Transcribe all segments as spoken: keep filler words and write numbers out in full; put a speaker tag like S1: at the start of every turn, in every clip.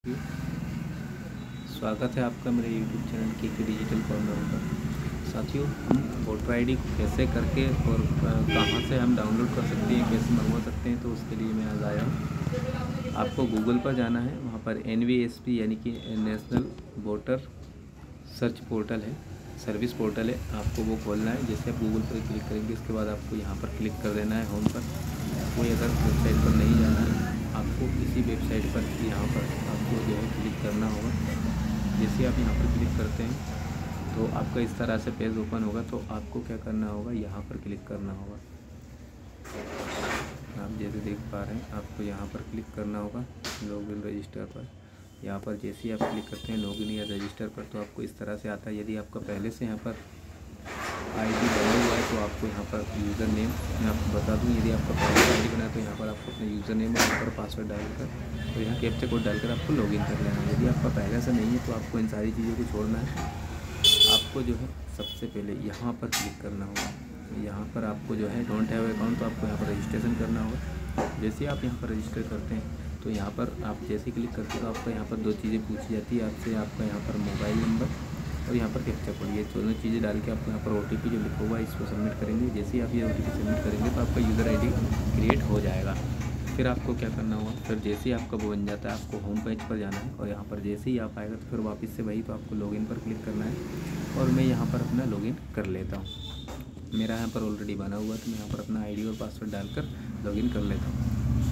S1: स्वागत है आपका मेरे यूट्यूब चैनल के के डिजिटल कॉर्नर पर। साथियों, हम वोटर आईडी कैसे करके और कहां से हम डाउनलोड कर सकते हैं, कैसे मंगवा सकते हैं, तो उसके लिए मैं आज आया हूं। आपको गूगल पर जाना है, वहां पर एन वी एस पी यानी कि नेशनल वोटर सर्च पोर्टल है, सर्विस पोर्टल है, आपको वो खोलना है। जैसे आप गूगल पर क्लिक करेंगे, इसके बाद आपको यहाँ पर क्लिक कर देना है होम पर। कोई अगर वेबसाइट पर नहीं जाना है, आपको इसी वेबसाइट पर यहाँ पर आपको जो है क्लिक करना होगा। जैसे आप यहाँ पर क्लिक करते हैं तो आपका इस तरह से पेज ओपन होगा। तो आपको क्या करना होगा, यहाँ पर क्लिक करना होगा। आप जैसे देख पा रहे हैं, आपको यहाँ पर क्लिक करना होगा लॉगिन रजिस्टर पर। यहाँ पर जैसे ही आप क्लिक करते हैं लॉगिन या रजिस्टर पर, तो आपको इस तरह से आता है। यदि आपका पहले से यहाँ पर आईडी बना हुआ है तो आपको यहाँ पर यूज़र नेम, मैं आपको बता दूँ, यदि आपका पहले से आईडी बना है तो यहाँ पर आपको अपना यूज़र नेम और यहाँ पर पासवर्ड डालकर और यहाँ कैप्चा कोड डालकर आपको लॉगिन कर लेना है। यदि आपका पहले से नहीं है तो आपको इन सारी चीज़ों को छोड़ना है। आपको जो है सबसे पहले यहाँ पर क्लिक करना होगा। यहाँ पर आपको जो है डोंट हैव अकाउंट, तो आपको यहाँ पर रजिस्ट्रेशन करना होगा। जैसे आप यहाँ पर रजिस्टर करते हैं तो यहाँ पर आप जैसे क्लिक करते हैं तो आपको यहाँ पर दो चीज़ें पूछी जाती है आपसे, आपका यहाँ पर मोबाइल नंबर और यहाँ पर कैप्चा कोड। ये दोनों चीज़ें डाल के आपको यहाँ पर ओ टी पी जो लिखा हुआ है इसको सबमिट करेंगे। जैसे ही आप ये ओ टी पी सबमिट करेंगे तो आपका यूज़र आई डी क्रिएट हो जाएगा। फिर आपको क्या करना होगा, फिर जैसे ही आपका वो बन जाता है आपको होम पेज पर जाना है और यहाँ पर जैसे ही आप आएगा तो फिर वापस से वही, तो आपको लॉगिन पर क्लिक करना है। और मैं यहाँ पर अपना लॉगिन कर लेता हूँ। मेरा यहाँ पर ऑलरेडी बना हुआ तो मैं यहाँ पर अपना आईडी और पासवर्ड डालकर लॉगिन कर लेता हूँ।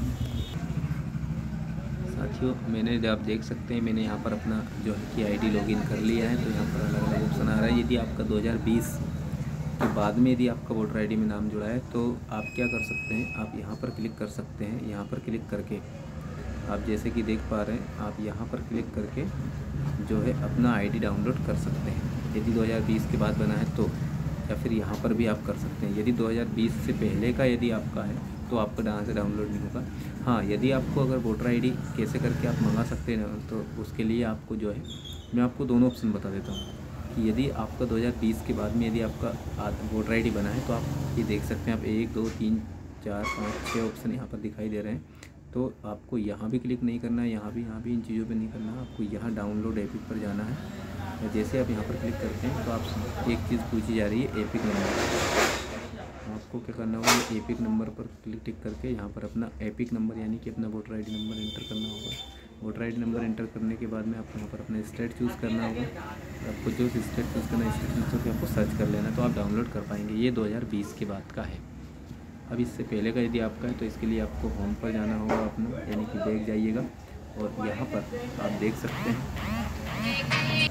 S1: साथियों, मैंने आप देख सकते हैं मैंने यहाँ पर अपना जो है कि आईडी लॉगिन कर लिया है। तो यहाँ पर अलग अलग ऑप्शन आ रहा है। यदि आपका दो हज़ार बीस के बाद में यदि आपका वोटर आईडी में नाम जुड़ा है तो आप क्या कर सकते हैं, आप यहाँ पर क्लिक कर सकते हैं। यहाँ पर क्लिक करके आप जैसे कि देख पा रहे हैं, आप यहाँ पर क्लिक करके जो है अपना आईडी डाउनलोड कर सकते हैं। यदि दो हज़ार बीस के बाद बना है तो, या फिर यहाँ पर भी आप कर सकते हैं। यदि दो हज़ार बीस से पहले का यदि आपका है तो आपका यहाँ से डाउनलोड नहीं होगा। हाँ, यदि आपको अगर वोटर आईडी कैसे करके आप मंगा सकते हैं तो उसके लिए आपको जो है मैं आपको दोनों ऑप्शन बता देता हूँ कि यदि आपका दो हज़ार बीस के बाद में यदि आपका वोटर आईडी बना है तो आप ये देख सकते हैं, आप एक दो तीन चार पाँच छः ऑप्शन यहाँ पर दिखाई दे रहे हैं। तो आपको यहाँ भी क्लिक नहीं करना है, यहाँ भी यहाँ भी इन चीज़ों पर नहीं करना है। आपको यहाँ डाउनलोड एपिक पर जाना है। जैसे आप यहाँ पर क्लिक करते हैं तो आप एक चीज़ पूछी जा रही है, एपिक नंबर। आपको क्या करना होगा, ये एपिक नंबर पर क्लिक टिक करके यहाँ पर अपना एपिक नंबर यानी कि अपना वोटर आईडी नंबर एंटर करना होगा। वोटर आईडी नंबर एंटर करने के बाद में आपको यहाँ पर अपना स्टेट चूज़ करना होगा। आपको जो स्टेट चूज़ करना है स्टेट चूज़ करके आपको सर्च कर लेना, तो आप डाउनलोड कर पाएंगे। ये दो हज़ार बीस के बाद का है। अब इससे पहले का यदि आपका है तो इसके लिए आपको होम पर जाना होगा अपना, यानी कि बैक जाइएगा और यहाँ पर आप देख सकते हैं।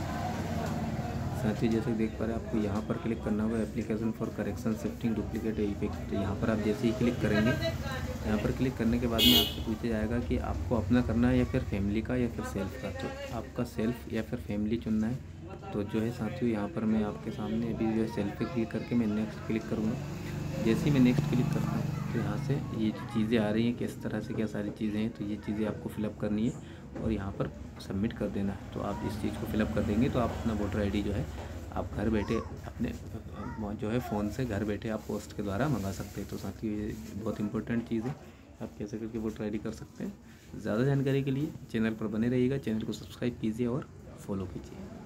S1: साथियों, जैसे देख पा रहे हैं, आपको यहाँ पर क्लिक करना होगा application for correction shifting duplicate effect. तो यहाँ पर आप जैसे ही क्लिक करेंगे, यहाँ पर क्लिक करने के बाद में आपसे पूछा जाएगा कि आपको अपना करना है या फिर फैमिली का या फिर सेल्फ का। तो आपका सेल्फ या फिर फैमिली चुनना है। तो जो है साथियों, यहाँ पर मैं आपके सामने अभी जो है सेल्फ पे क्लिक करके मैं नेक्स्ट क्लिक करूँगा। जैसे ही मैं नेक्स्ट क्लिक करता हूँ तो यहाँ से ये जो चीज़ें आ रही हैं किस तरह से क्या सारी चीज़ें हैं, तो ये चीज़ें आपको फिलअप करनी है और यहाँ पर सबमिट कर देना है। तो आप इस चीज़ को फिलअप कर देंगे तो आप अपना वोटर आईडी जो है आप घर बैठे अपने जो है फ़ोन से घर बैठे आप पोस्ट के द्वारा मंगा सकते हैं। तो साथियों, ये बहुत इंपॉर्टेंट चीज़ है, आप कैसे करके वोटर आईडी कर सकते हैं। ज़्यादा जानकारी के लिए चैनल पर बने रहिएगा, चैनल को सब्सक्राइब कीजिए और फॉलो कीजिए।